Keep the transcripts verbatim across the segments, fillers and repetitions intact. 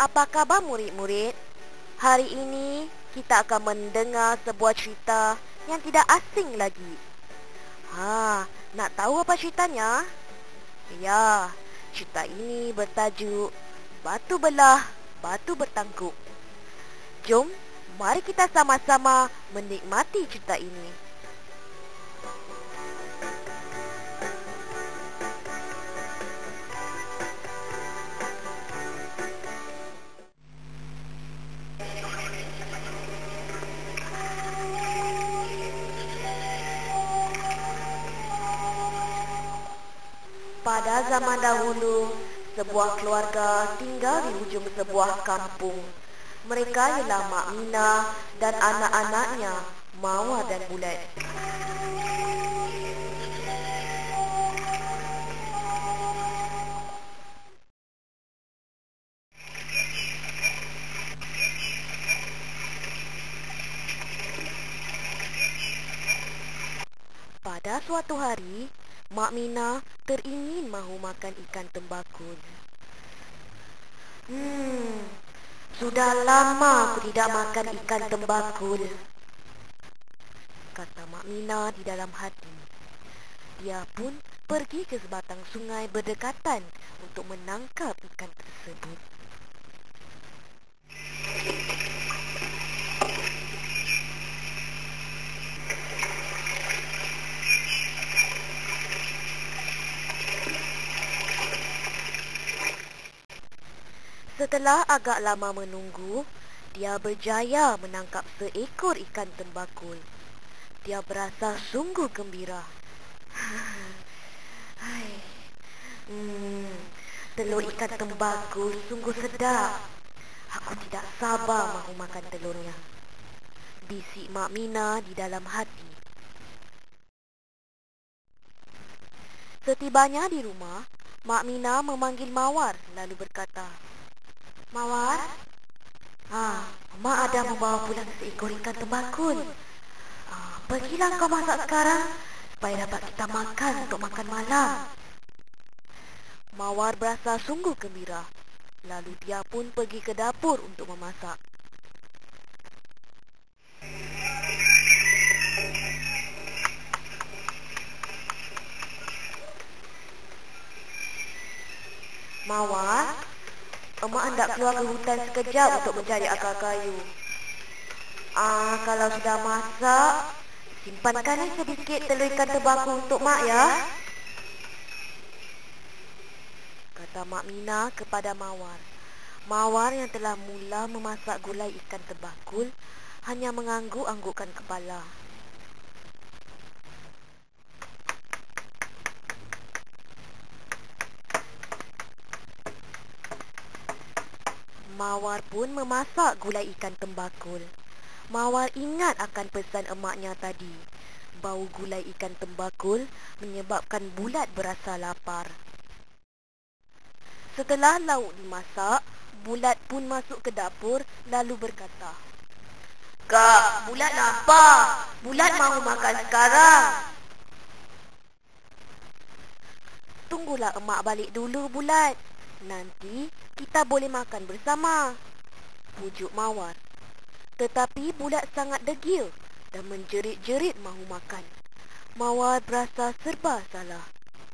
Apa khabar murid-murid? Hari ini kita akan mendengar sebuah cerita yang tidak asing lagi. Ha, nak tahu apa ceritanya? Ya, cerita ini bertajuk Batu Belah, Batu Bertangkup. Jom, mari kita sama-sama menikmati cerita ini. Pada zaman dahulu, sebuah keluarga tinggal di hujung sebuah kampung. Mereka ialah Mak Mina dan anak-anaknya, Mawar dan Bulat. Pada suatu hari, Mak Mina teringin mahu makan ikan tembakul. Hmm, sudah lama aku tidak makan ikan tembakul, kata Mak Mina di dalam hati. Dia pun pergi ke sebatang sungai berdekatan untuk menangkap ikan tersebut. Setelah agak lama menunggu, dia berjaya menangkap seekor ikan tembakul. Dia berasa sungguh gembira. Hmm, telur ikan tembakul sungguh sedap. Aku tidak sabar mahu makan telurnya, bisik Mak Mina di dalam hati. Setibanya di rumah, Mak Mina memanggil Mawar lalu berkata, "Mawar, ah, Mak ada membawa pulang seekor ikan tembakul. Ah, pergilah kau masak sekarang supaya dapat kita makan untuk makan malam." Mawar berasa sungguh gembira. Lalu dia pun pergi ke dapur untuk memasak. "Mawar, Emak hendak keluar ke hutan sekejap untuk mencari akar kayu. Ah, kalau sudah masak, simpankan ni sedikit telur ikan tembakul untuk Mak ya," kata Mak Mina kepada Mawar. Mawar yang telah mula memasak gulai ikan tembakul hanya mengangguk-anggukkan kepala. Mawar pun memasak gulai ikan tembakul. Mawar ingat akan pesan emaknya tadi. Bau gulai ikan tembakul menyebabkan Bulat berasa lapar. Setelah lauk dimasak, Bulat pun masuk ke dapur lalu berkata, "Kak, Bulat lapar. Bulat mahu makan sekarang." "Tunggulah emak balik dulu, Bulat. Nanti kita boleh makan bersama," pujuk Mawar. Tetapi Bulat sangat degil dan menjerit-jerit mahu makan. Mawar berasa serba salah.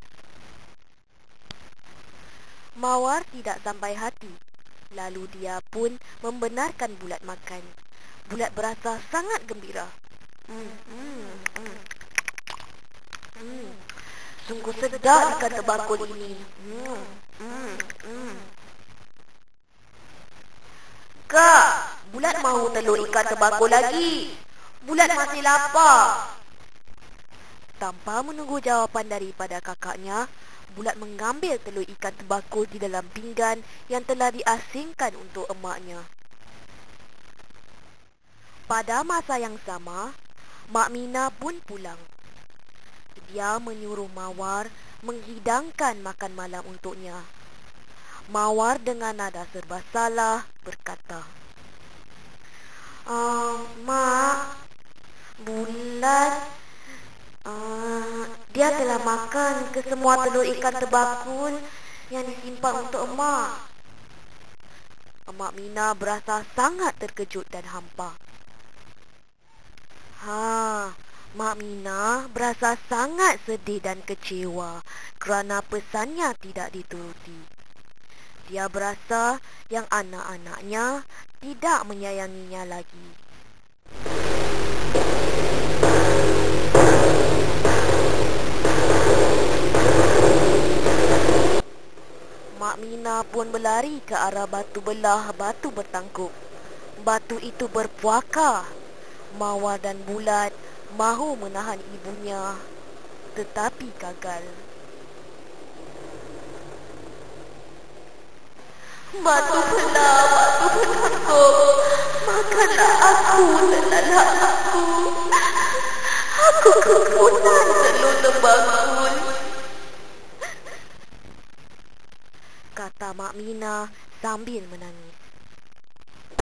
Mawar tidak sampai hati. Lalu dia pun membenarkan Bulat makan. Bulat berasa sangat gembira. Hmm, hmm, hmm. Hmm. Sungguh sedap ikan tembakul ini. Hmm, hmm, hmm. "Kak, Bulat mahu telur ikan tembakul lagi. Bulat masih lapar." Tanpa menunggu jawapan daripada kakaknya, Bulat mengambil telur ikan tembakul di dalam pinggan yang telah diasingkan untuk emaknya. Pada masa yang sama, Mak Mina pun pulang. Dia menyuruh Mawar menghidangkan makan malam untuknya. Mawar dengan nada serba salah berkata, "Ah, Mak, Bulat, ah, dia telah makan ke semua telur ikan tembakul yang disimpan untuk emak." Mak Mina berasa sangat terkejut dan hampa. Ha, Mak Mina berasa sangat sedih dan kecewa kerana pesannya tidak dituruti. Dia berasa yang anak-anaknya tidak menyayanginya lagi. Mak Mina pun berlari ke arah batu belah batu bertangkup. Batu itu berpuaka. Mawar dan Bulat mahu menahan ibunya, tetapi gagal. Batu belah batu bertangkup, makanlah aku dan anak aku. Aku kepunan telur terbangun, kata Mak Mina sambil menangis.